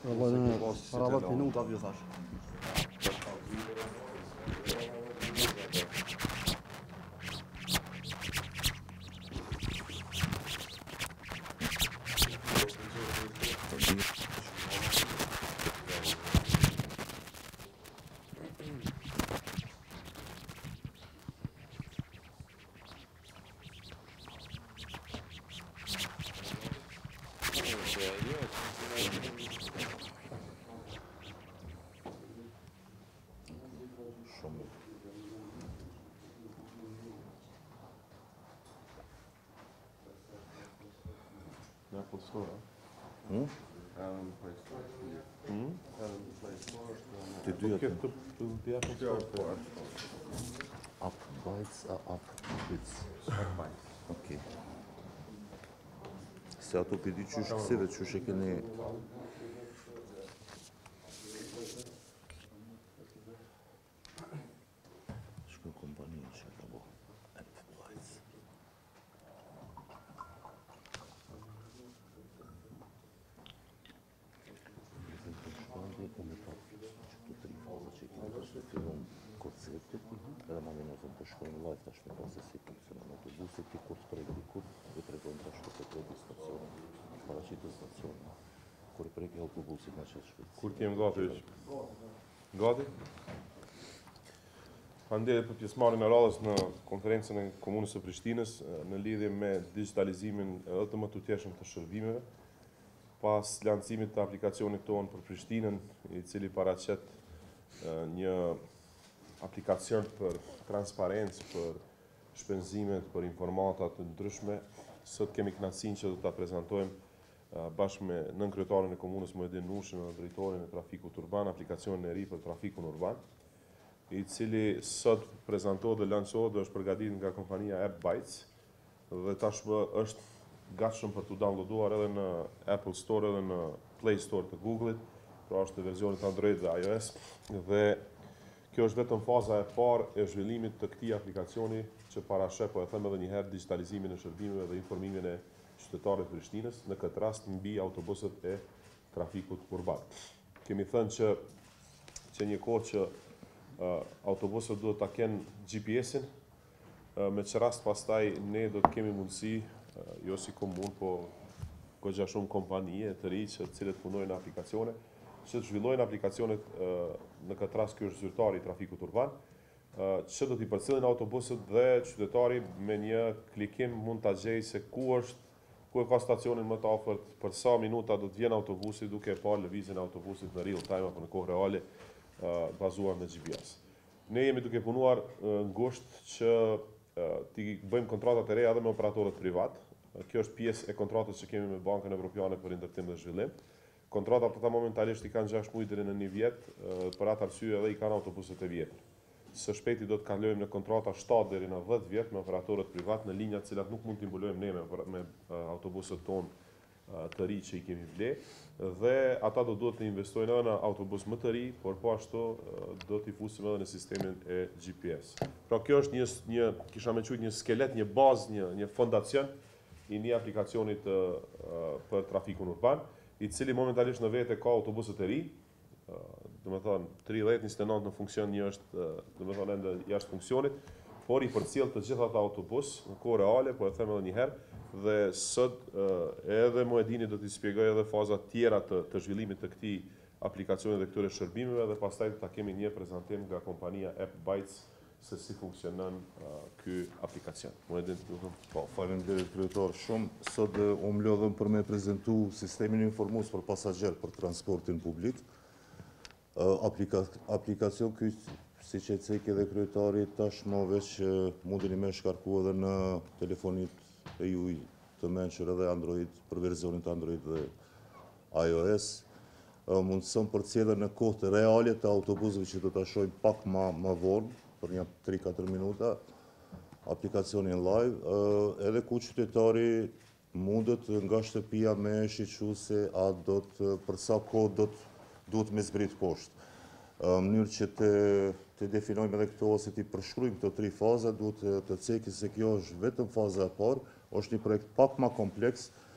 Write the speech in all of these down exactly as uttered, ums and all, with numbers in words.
Para dhjetë minuta vjen thash. Në Apple Store, a? Hmm? Edhe në Play Store. Hmm? Edhe në Play Store është... Të dyja të... Këtë të të Apple Store, po është. Up Bytes a Up Bits? Up Bytes. Okej. Se ato për dy qysh kësive, qysh e keni... Shkën kompaninë që e ka bo. Up Bytes. Unë pa që të tri faza që i kemi të fillon konceptit, edhe ma një nëzëm të shkojnë live tash me pas se si funksionon autobusit, ti kur të prej dikut, i tregojnë tash të të prej stacionin, paraqitë stacionin, kur i preki autobusit në qëtë shpejtësi. Kur t'jem gati është? Gati? Faleminderit për pjesëmarrjen e radhës në konferencën e Komunës së Prishtinës në lidhje me digitalizimin edhe të më tuteshëm të shërbimeve, pas lancimit të aplikacionit tonë për Prishtinën, i cili paraqet një aplikacion për transparencë, për shpenzimet, për informata të ndryshme. Sot kemi kënaqësinë që do ta prezantojmë bashkë me nënkryetarin e komunës Muhedin Nushën dhe drejtorin e trafikut urban, aplikacionin e ri për trafikun urban, i cili sot prezantohet dhe lançohet dhe është përgatitur nga kompania Up Bytes dhe tashmë është gatshëm për të downloaduar edhe në Apple Store edhe në Play Store të Google-it, pra është versionit Android dhe iOS, dhe kjo është vetëm faza e parë e zhvillimit të këtij aplikacioni që parasheh, po e them edhe një herë, digitalizimin e shërbimeve dhe informimin e qytetarëve të Prishtinës, në këtë rast mbi autobuset e trafikut urban. Kemi thënë që që një kohë që uh, autobuset duhet ta kenë G P S-in, uh, me që rast pastaj ne do të kemi mundësi, uh, jo si komunë, po goxha shumë kompanije të ri që cilët punojnë në aplikacione, që të zhvillojnë aplikacionet, uh, në këtë rast ky është zyrtari i trafikut urban, uh, që do t'i përcjellin autobuset dhe qytetari me një klikim mund ta gjejë se ku është ku e ka stacionin më të afërt, për sa minuta do të vjen autobusi, duke e parë lëvizjen e autobusit në real time apo në kohë reale, uh, bazuar në G P S. Ne jemi duke punuar uh, ngushtë që uh, t'i bëjmë kontratat e reja edhe me operatorët privat. Uh, kjo është pjesë e kontratës që kemi me Bankën Evropiane për Ndërtim dhe Zhvillim. Kontratat ata momentalisht i kanë gjashtë muaj deri në një vjet, uh, për atë arsye edhe i kanë autobuset e vjetër. Së shpejti do të kalojmë në kontrata shtatë deri në dhjetë vjet me operatorët privat në linja të cilat nuk mund t'i mbulojmë ne me, me uh, autobuset tonë uh, të ri që i kemi ble, dhe ata do duhet të investojnë edhe në autobus më të ri, por po ashtu uh, do t'i fusim edhe në sistemin e G P S. Pra kjo është një, një kisha me quajtur një skelet, një bazë, një, një fondacion i një aplikacionit uh, uh, për trafikun urban, i cili momentalisht në vete ka autobuset e ri, do të thonë tridhjetë njëzet e nëntë në funksion, një është do të thonë ende jashtë funksionit, por i përcjell të gjitha ata autobus në kohë reale, po e them edhe një herë, dhe sot edhe Muhedini do t'i shpjegoj edhe fazat tjera të, të zhvillimit të këtij aplikacioni dhe këtyre shërbimeve, dhe pastaj ta kemi një prezantim nga kompania Up Bytes se si funksionon uh, ky aplikacion. Muhedin, do të Po, faleminderit kryetar shumë. Sot uh, u mlodhëm për me prezantu sistemin informues për pasagjer për transportin publik. Uh, aplika aplikacion ky, siç e cekë edhe kryetari, tashmë veç uh, mundeni me shkarku edhe në telefonit e juaj të mençur edhe Android, për versionin të Android dhe iOS. Uh, mundëson përcjelljen në kohë të reale të autobusëve që do ta shohim pak më më vonë, për një tre katër minuta, aplikacionin live, uh, edhe ku qytetari mundet nga shtëpia me shiqu se a do të, për sa kohë do të duhet me zbrit poshtë. Në mënyrë që të, të definojmë edhe këto ose të përshkrujmë këto tri faza, duhet të, të cekë se kjo është vetëm faza e parë, është një projekt pak më kompleks,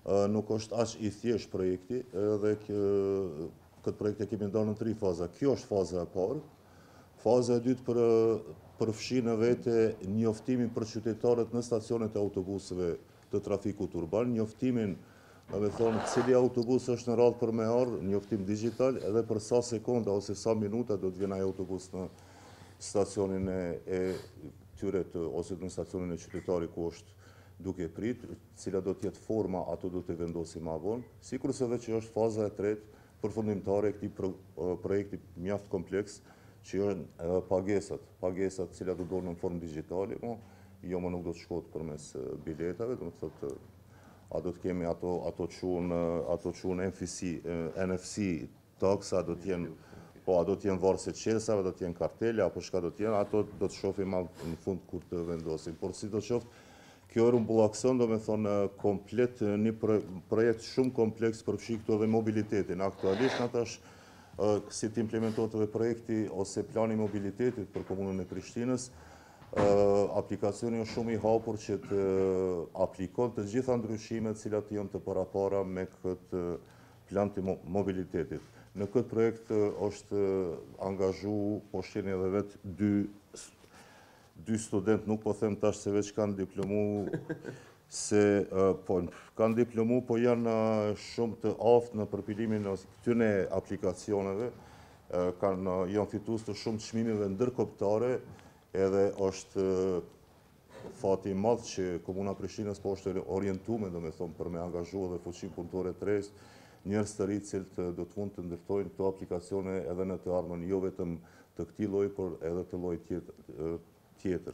nuk është aq i thjesht projekti, dhe këtë projekt e kemi ndarë në tri faza. Kjo është faza e parë. Faza e dytë për përfshi në vete njoftimin për qytetarët në stacionet e autobusëve të trafikut urban, njoftimin, në me thonë, cili autobus është në radhë për me ardhë, njoftim digital, edhe për sa sekonda ose sa minuta do të vjen ai autobus në stacionin e tyret ose në stacionin e qytetarit ku është duke prit, cila do tjetë forma, ato do të vendosi ma vonë, sikurse edhe që është faza e tretë përfundimtare e këtij projekti mjaft kompleks, që janë pagesat, pagesat cila do dorë në formë digjitale, mo, jo më nuk do të shkot përmes biletave, do të thotë, a do të kemi ato ato quhen ato quhen N F C taksa, do të jenë po a do të jenë varëse qelsave, do të jenë kartele, apo shka do të jenë, ato do të shohim në fund kur të vendosim. Por si do qoftë, kjo rumbullakson, do me thonë, komplet një projekt shumë kompleks përfshi këtu edhe mobilitetin. Aktualisht, në tash, si të implementohet edhe projekti ose plani mobilitetit për komunën e Prishtinës, aplikacioni është shumë i hapur që të aplikon të gjitha ndryshimet cilat janë të parapara me këtë plan të mobilitetit. Në këtë projekt është angazhu, po shqeni edhe vetë dy dy student, nuk po them tash se veç kanë diplomu, se po kanë diplomu, po janë shumë të aftë në përpilimin e këtyne aplikacioneve, kanë janë fitus të shumë çmimeve ndërkombëtare, edhe është fati i madh që Komuna Prishtinës po është orientuar, domethënë, për me angazhu edhe fuqi punëtore të rresht, njerëz të rinj që do të mund të ndërtojnë këto aplikacione edhe në të ardhmen, jo vetëm të këtij lloji, por edhe të llojit tjetër. tjetër.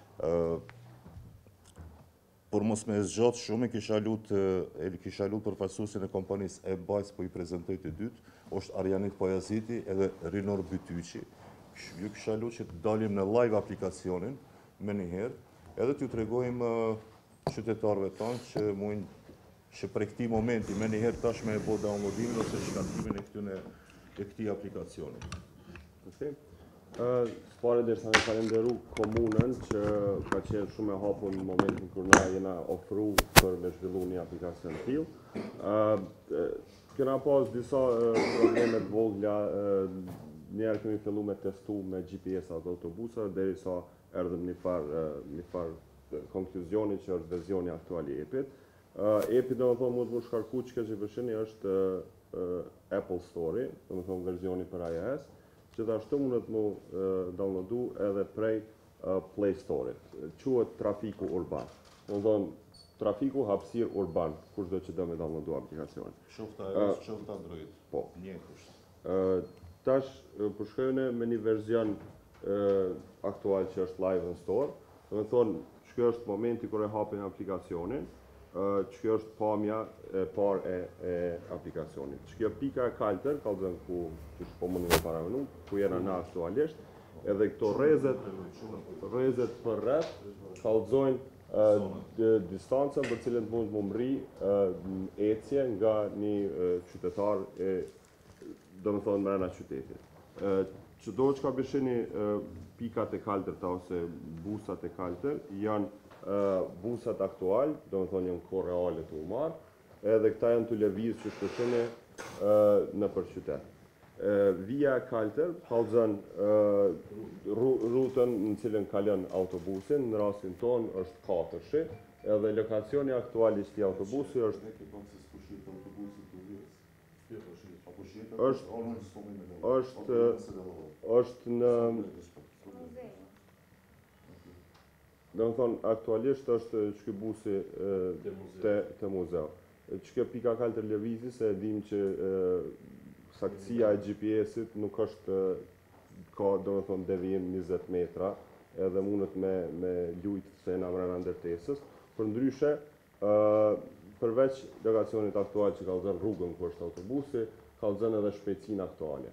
Por mos me zgjat shumë, e kisha lut e kisha lut përfaqësuesin e kompanisë e bajs po i prezantoj të dytë, është Arjanit Pajaziti edhe Rinor Bytyqi. Ju kisha lut që të dalim në live aplikacionin me njëherë, edhe t'ju tregojmë qytetarëve tanë që mund që prej këtij momenti me njëherë tash me e bo downloadimin ose shkarkimin e këtyne e këtij aplikacioni. Spare dhe sa me falenderu komunën që ka qenë shumë e hapur në momentin kur na jena ofru për me zhvillu një aplikacion t'illë. Kena pas disa problemet vogla, njerë kemi fillu me testu me G P S atë autobusa, deri sa erdhëm një farë një farë konkluzioni që është versioni aktuali i epit. Epi do më thonë mund të më shkarku që që vëshini është Apple Store, do më thonë versioni për iOS, që të ashtu mundet mu downloadu edhe prej Play Store-it. Quhet trafiku urban. Më thonë, trafiku hapësirë urban, kush do që do me downloadu aplikacion. Qofta iOS, qofta Android. Po. Njëkusht. Tash, përshkojnë me një verzion aktual që është live në store, do me thonë, që kjo është momenti kër e hapin aplikacionin, që kjo është pamja e par e aplikacionit. Që kjo pika e kaltër, kalëzën ku që shpo mundu me paramenu, ku jena na aktualisht, edhe këto rezet, rezet për rreth, kalëzojnë distancën për cilën mund më mri ecje nga një qytetar e, do më thonë, mrena qytetit. Që do që ka bishini pikat e kaltër ta ose busat e kaltër, janë busat aktual, do më thonë janë kohë reale të umar, edhe këta janë të lëviz që shpeshene në për qytet. Via e kaltër halëzën rrutën në cilën kalën autobusin, në rastin tonë është katërshi, edhe lokacioni aktualisht i autobusi është është është në do më thonë, aktualisht është që busi të muzeu. Që kjo pika kaltër lëvizi, se dim që saktësia e G P S-it nuk është, ka do më thonë, devijim njëzet metra, edhe mundet me lujtë se në mrena ndërtesës. Për ndryshe, përveç lokacionit aktual që ka zënë rrugën kër është autobusi, ka zënë edhe shpejtësin aktuale.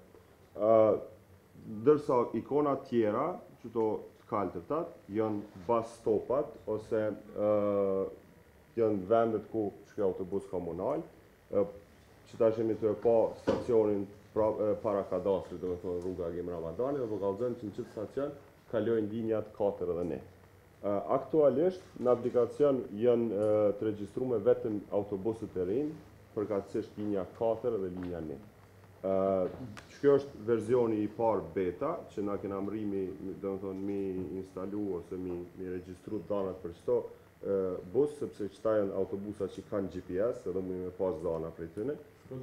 Dërsa ikona tjera, që to kaltërtat, janë bus stopat, ose janë vendet ku që kjo autobus komunal, që ta shemi të e pa stacionin para kadastrit, dhe me thonë rruga Agim Ramadani, dhe po kalëzën që në qëtë stacion kalojnë linjat katër edhe një. Aktualisht, në aplikacion janë të regjistruar vetëm autobusët e rinj, përkatësisht linja katër dhe linja një. Kjo është versioni i parë beta, që na kena mrimi, do të thonë, mi instalu ose mi, mi regjistru danat për çdo bus, sepse këta janë autobusa që kanë G P S, edhe mu me pas dana prej tyne.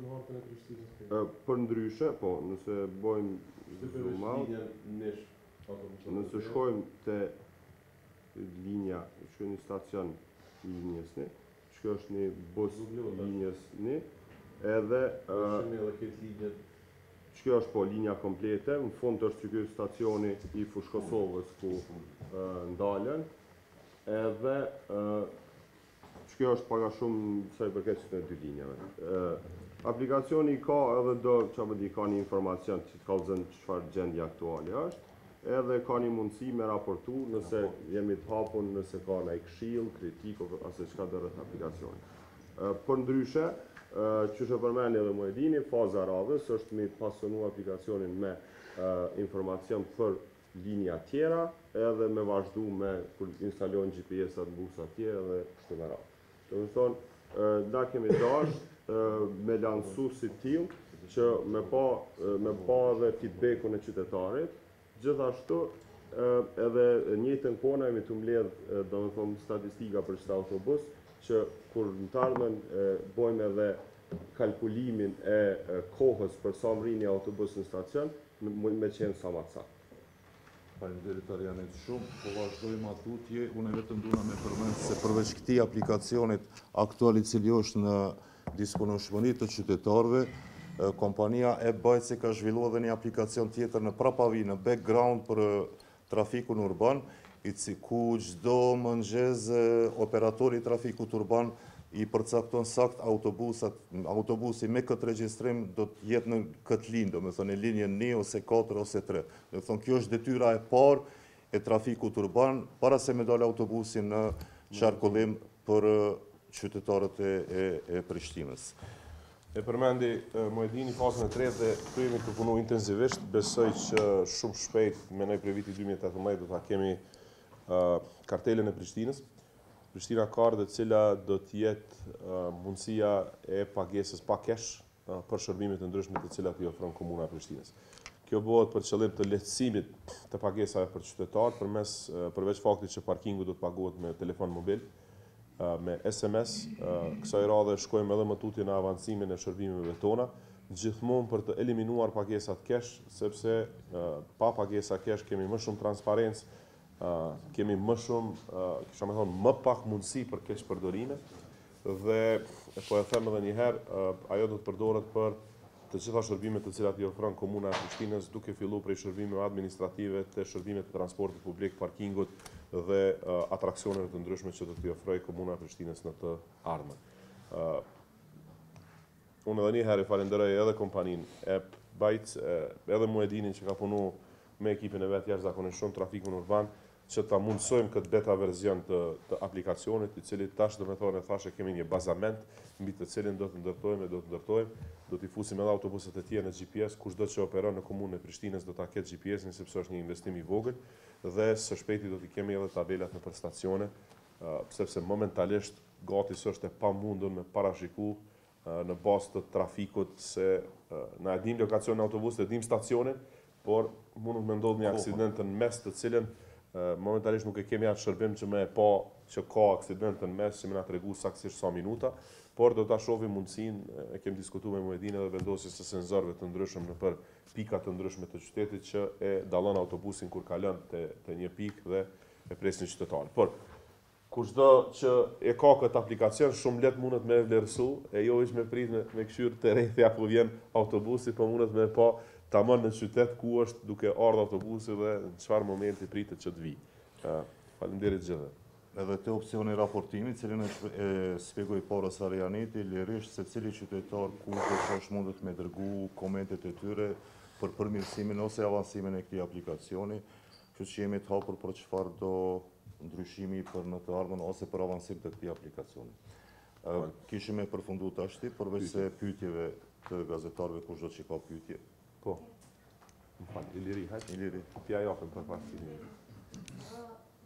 Për ndryshe, po, nëse bojmë zoom out, nëse shkojmë të linja, që një stacion linjës një, që është një bus linjës një, edhe që është po linja komplete, në fund është që kjo stacioni i Fushkosovës ku ndalen, edhe që kjo është paga shumë sa i përket që të dy linjave. Aplikacioni ka edhe do, që më di, ka një informacion që të kalëzën çfarë gjendje aktuali është, edhe ka një mundësi me raportu nëse jemi të hapun, nëse ka në i këshill, kritik, ose çka do rreth aplikacioni. Për ndryshe, që shë përmeni edhe më e dini, faza radhës është me pasonu aplikacionin me informacion për linja tjera, edhe me vazhdu me kur instalojnë G P S-at në busa tjera dhe kështu me radhë. Do të thonë, na kemi dash me lansu si tim, që me pa, me pa dhe feedbackun e qytetarit, gjithashtu edhe njëjtën kohë jemi të mbledh, do të thonë, statistika për çdo autobus, që kur në të ardhmen bojmë edhe kalkulimin e kohës për sa mrin një autobus në stacion, me qenë sa më saktë. Faleminderit Arianit shumë, po vazhdojmë atutje, unë vetëm duna me përmend se përveç këtij aplikacionit aktual i cili është në disponueshmëri të qytetarëve, kompania e-Bajtësi ka zhvilluar edhe një aplikacion tjetër në prapavi, në background për trafikun urban, i ku çdo mëngjes operatori i trafikut urban i përcakton sakt autobusat, autobusi me këtë regjistrim do të jetë në këtë linjë, do me thonë në linjën një ose katër ose tre. Do të thonë kjo është detyra e parë e trafikut urban para se me dalë autobusi në qarkullim për qytetarët e, e, e Prishtinës. E përmendi Muedini fazën e tretë dhe këtu jemi të punu intensivisht, besoj që shumë shpejt me nëj për viti dy mijë e tetëmbëdhjetë do ta kemi uh, kartelën e Prishtinës. Prishtina Kardë, cila do t'jetë uh, mundësia e pagesës pa kesh uh, për shërbimet të ndryshme të cilat i ofron Komuna e Prishtinës. Kjo bëhet për qëllim të lehtësimit të pagesave për qytetarë, përmes uh, përveç faktit që parkingu do të paguhet me telefon mobil, uh, me S M S, uh, kësaj radhe shkojmë edhe më tutje në avancimin e shërbimeve tona, gjithmonë për të eliminuar pagesat kesh, sepse uh, pa pagesa kesh kemi më shumë transparencë, Uh, kemi më shumë, uh, kisha me thonë, më pak mundësi për keq përdorime dhe po e them edhe një herë, uh, ajo do të përdoret për të gjitha shërbimet të cilat i ofron Komuna e Prishtinës, duke filluar prej shërbimeve administrative të shërbimet të transportit publik, parkingut dhe uh, atraksioneve të ndryshme që do t'i ofrojë Komuna e Prishtinës në të ardhmen. Uh, unë edhe një herë i falenderoj edhe kompaninë e-Bajtës, edhe Muedinin që ka punu me ekipin e vetë jashtëzakonisht shumë trafikun urban, që ta mundësojmë këtë beta verzion të, të aplikacionit, i cili tash do me thonë e thashe kemi një bazament, mbi të cilin do të ndërtojmë e do të ndërtojmë, do t'i fusim edhe autobuset e tjerë në G P S, kushdo që operon në Komunën e Prishtinës do ta ketë G P S-in, sepse është një investim i vogël, dhe së shpejti do t'i kemi edhe tabelat në përstacione, uh, sepse momentalisht gati s'është e pamundur me parashiku uh, në bazë të trafikut se uh, na e dim lokacion në autobus, e dim stacionin, por mund me ndodhë një aksident në mes të cilën Uh, momentalisht nuk e kemi atë shërbim që me e pa që ka aksident në mes që me nga të regu saksisht sa minuta, por do të shohim mundësin, e kemi diskutu me Muedin edhe vendosjes të senzorëve të ndryshëm në për pikat të ndryshme të qytetit që e dalon autobusin kur kalon të, të një pik dhe e presin qytetarë. Por, kushdo që e ka këtë aplikacion, shumë let mundet me vlerësu, e jo ish me prit me, me këshyrë të rejthja ku vjen autobusi, po mundet me pa tamam në qytet ku është duke ardhur autobusi dhe në çfarë momenti pritet që të vi. Uh, Faleminderit gjithë. Edhe te opsioni raportimi, cilin e shpjegoi para Arianiti, lirisht se cili qytetar kushdo që është mundet me dërgu komentet e tyre për përmirësimin ose avancimin e këtij aplikacioni, kështu që jemi të hapur për çfarë do ndryshimi për në të ardhmen ose për avancim të këtij aplikacioni. Uh, kishim e përfundu tashti, përveç se pyetjeve të gazetarëve kushdo që ka pyetje. Po, më falë, Iliri, hajtë? Iliri. Pja jafën për pak Iliri.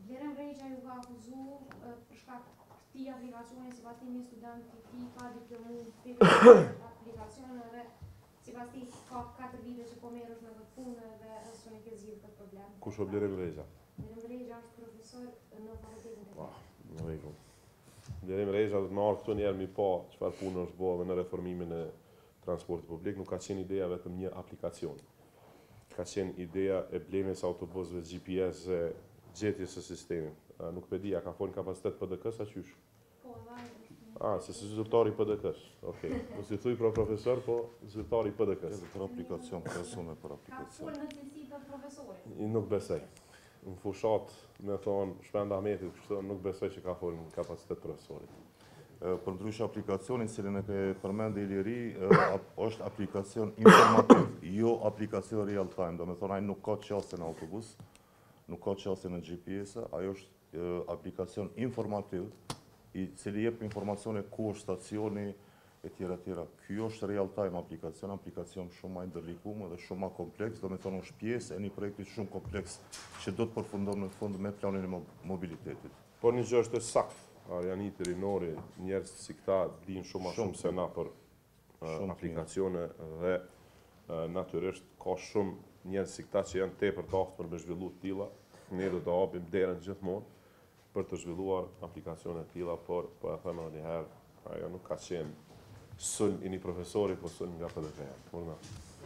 Blerem Regja ju ka akuzu për shkak këtij aplikacioni, sipas tij një student i tij ka diplomu për aplikacion edhe sipas tij ka katër vite që po merresh me këtë punë dhe është një ke zgjidhur këtë problem. Kush o Blerem Regja? Blerem Regja është profesor në fakultetin e Ah, në rregull. Blerem Regja do të marrë këtu njerë mi pa çfarë punë është bërë dhe në reformimin e transportit publik, nuk ka qenë ideja vetëm një aplikacion. Ka qenë ideja e blemjes autobusëve G P S e gjetjes së sistemit. Nuk pe di, a ka folën kapacitet P D K-s a qysh? Po, Ah, se si zyrtari i P D K-s. Okej. Mos i thuj pro profesor, po zyrtari i P D K-s. Edhe për aplikacion, personë për ka aplikacion. folë në cilësi të profesorit. I nuk besoj. Në fushat, me thonë, Shpend Ahmetit, kështu, nuk besoj që ka folën kapacitet profesorit. Për ndryshe aplikacionin, cilin e ke përmendë Iliri, është aplikacion informativ, jo aplikacion real time. Do me thonë, ai nuk ka qasje në autobus, nuk ka qasje në G P S, ajo është aplikacion informativ, i cili jep informacione ku është stacioni, e tjera tjera. Kjo është real time aplikacion, aplikacion shumë ma ndërlikuar dhe shumë ma kompleks, do me thonë është pjesë e një projekti shumë kompleks që do të përfundon në fund me planin e mobilitetit. Por një gjë është e saktë. Arjaniti, Rinori, njerëz si këta dinë shumë ma shumë se na për uh, aplikacione dhe uh, natyrisht ka shumë njerëz si këta që janë tepër të aftë për me zhvillu të tilla. Ne do të hapim derën gjithmonë për të zhvilluar aplikacione të tilla, por po e them edhe një herë, ajo nuk ka qenë sulm i një profesori, po sulm nga P D K-ja. Urna.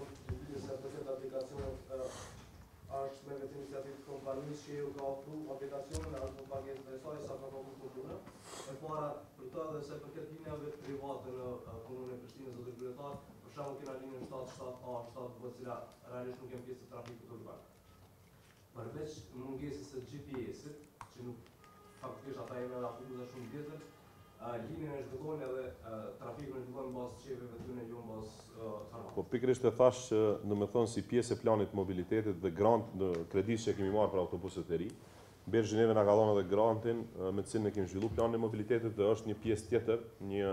është me vetë iniciativë kompanisë që ju ka ofru aplikacionin e është në pagesë të saj sa ka përku të punë. E para për të edhe se për këtë linjave private në komunën e Prishtinës dhe kryetar, për shembull kena linjën shtatë shtatë A, shtatë B, cila realisht nuk janë pjesë të trafikut urban. Përveç mungesës së G P S-it, që nuk faktikisht ata janë edhe akuza shumë vjetër, linjën e zhvillojnë edhe trafikun e zhvillojnë në bazë qeveve të tyre, jo në bazë farmakë. Po pikërisht e thash që në me thonë si pjesë e planit mobilitetit dhe grant në kredis që kemi marrë për autobuset e ri, Berë Zhineve nga kalon edhe grantin me cilën e kemi zhvillu planin e mobilitetit dhe është një pjesë tjetër, një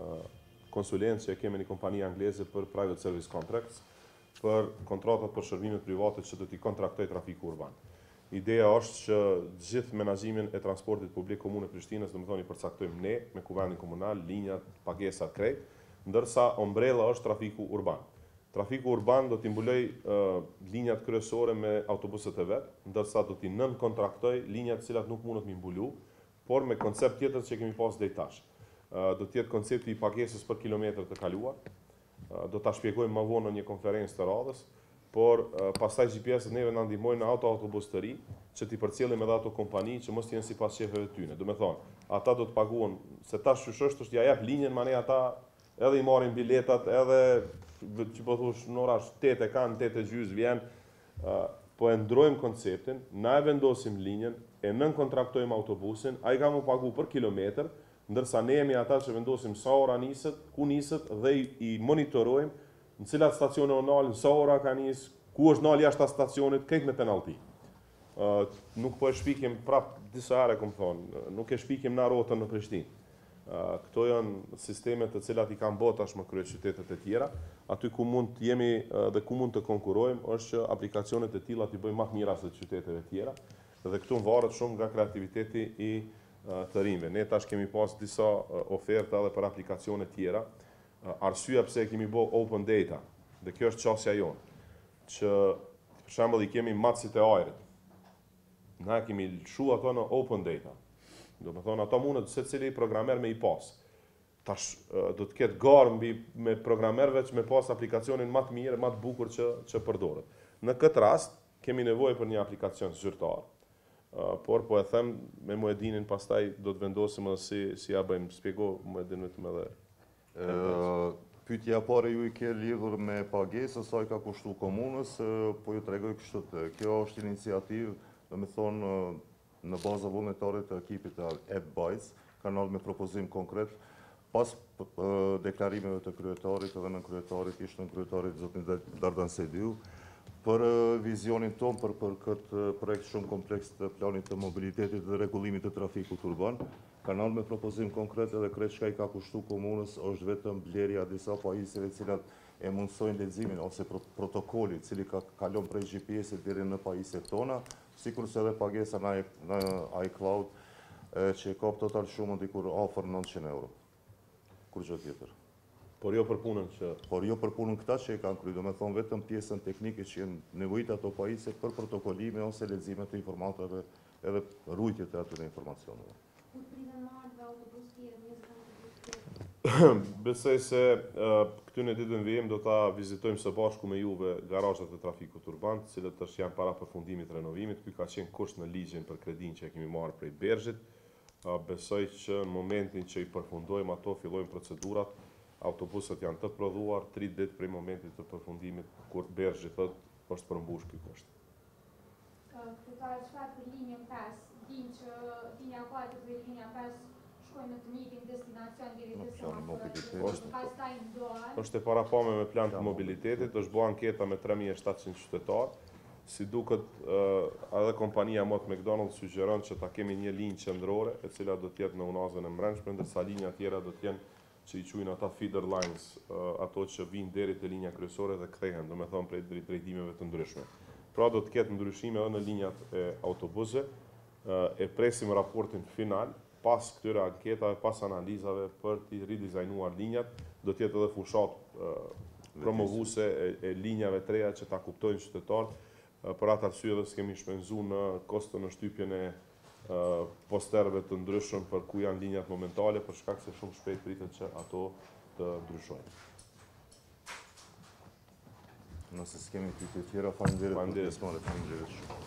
konsulencë që kemi një kompani angleze për private service contracts, për kontratat për shërbimet private që do t'i kontraktoj trafiku urban. Ideja është që gjithë menaxhimin e transportit publik komunë e Prishtinës, do të thonë i përcaktojmë ne me kuvendin komunal, linjat, pagesat, krejt, ndërsa ombrella është trafiku urban. Trafiku urban do t'i mbuloj uh, linjat kryesore me autobuset e vet, ndërsa do t'i nën kontraktoj linjat cilat nuk mundet mi mbulu, por me koncept tjetër që kemi pas deri tash. Uh, do t'jetë koncepti i pagesës për kilometër të kaluar. Uh, do ta shpjegojmë më vonë në një konferencë të radhës, por uh, pastaj G P S-et neve na ndihmojnë në auto autobus të ri, që t'i përcjellim edhe ato kompani që mos jenë sipas shefeve tyne. Do me thonë, ata do të paguhen, se tash çysh është, është ja jap linjën, mane ata edhe i marrin biletat, edhe që po thush në orash tetë kanë, tetë gjys vjen, uh, po e ndrojmë konceptin, na e vendosim linjën, e nën kontraktojmë autobusin, ai ka më pagu për kilometër, ndërsa ne jemi ata që vendosim sa ora niset, ku niset dhe i, i monitorojmë në cilat stacione o nalë, në sa ora ka nis, ku është nalë jashtë stacionit, këtë me penalti. Uh, nuk po e shpikim prap disa herë, kom thonë, nuk e shpikim në rotën në Prishtinë. Uh, këto janë sistemet të cilat i kanë bërë tashmë kryeqytetet e tjera, aty ku mund të jemi uh, dhe ku mund të konkurrojmë është që aplikacionet e tilla t'i bëjmë më të mira se qyteteve tjera, dhe këtu varet shumë nga kreativiteti i uh, të rinjve. Ne tash kemi pas disa uh, oferta edhe për aplikacione tjera. Arsyeja pse kemi bë open data, dhe kjo është qasja jonë, që për shembull i kemi matësit e ajrit. Na kemi lëshu ato në open data. Do me thonë, ato mundet se cili programer me i pas. Tash do të ketë garë mbi me programerve që me pas aplikacionin më të mirë, më të bukur që, që përdoret. Në këtë rast, kemi nevojë për një aplikacion zyrtar. Uh, por po e them, me Muedinin pastaj do të vendosim edhe si, si ja bëjmë, spjego Muedin vetëm edhe. Pyetja e parë ju i ke lidhur me pagesën, sa i ka kushtu komunës, po ju tregoj kështu të. Kjo është iniciativë, do me thonë, në baza vullnetare të ekipit të AppBytes, kanal me propozim konkret, pas deklarimeve të kryetarit edhe në kryetarit, ishtë në kryetarit zotin Dardan Sediu, për vizionin ton për, për këtë projekt shumë kompleks të planit të mobilitetit dhe rregullimit të trafikut urban. Kanal me propozim konkret edhe krejt çka i ka kushtu komunës është vetëm blerja disa pajisjeve cilat e mundsojnë leximin ose protokollit, cili ka kalon prej G P S-it deri në pajisjet tona, sikur se edhe pagesa në i- në iCloud, e, që e ka total shumë dikur afër nëntëqind euro. Kur gjë tjetër. Por jo për punën që Por jo për punën këta që e kanë kryer, do me thonë vetëm pjesën teknike që janë nevojit ato pajisje për protokolime ose lexime të informatave edhe rujtjet e atyre informacioneve. Kur pritën marrë dhe autobus tjetër, njëzet autobus tjetër. besoj se uh, këtyre ditëve vijmë do ta vizitojmë së bashku me juve garazhat e trafikut urban, të cilët është janë para përfundimit të renovimit. Ky ka qenë kusht në ligjin për kredin që e kemi marrë prej Bergjit. Uh, besoj që në momentin që i përfundojmë ato, fillojmë procedurat, autobuset janë të prodhuar tri ditë prej momentit të përfundimit kur Bergji thotë është përmbush ky kusht. Kryetarë, çfarë për linjën pesë? Dinë që linja katër dhe linja pesë shkojnë në të njëjtin destinacion deri te Në planin semaforat. mobilitetit. Pastaj ndohen. Është e parapame me plan të mobilitetit, është bërë anketa me tre mijë e shtatëqind qytetarë. Si duket, uh, edhe kompania Mot McDonald's sugjeron që ta kemi një linjë qendrore, e cila do të jetë në unazën e mbrëmshme, ndërsa linja tjera do të jenë që i quajnë ata feeder lines, uh, ato që vinë deri te linja kryesore dhe kthehen, domethënë prej drejt drejtimeve të ndryshme. Pra do të ketë ndryshime edhe në linjat e autobusëve, uh, e presim raportin final pas këtyre anketave, pas analizave për të ridizajnuar linjat, do të jetë edhe fushat uh, promovuese e, e linjave të reja që ta kuptojnë qytetarët. Uh, për atë arsye edhe s'kemi shpenzuar në koston në shtypjen e uh, posterëve të ndryshëm për ku janë linjat momentale, për shkak se shumë shpejt pritet që ato të ndryshojnë. Nëse s'kemi pyetje tjera, faleminderit për Faleminderit. pjesëmarrjen, faleminderit shumë.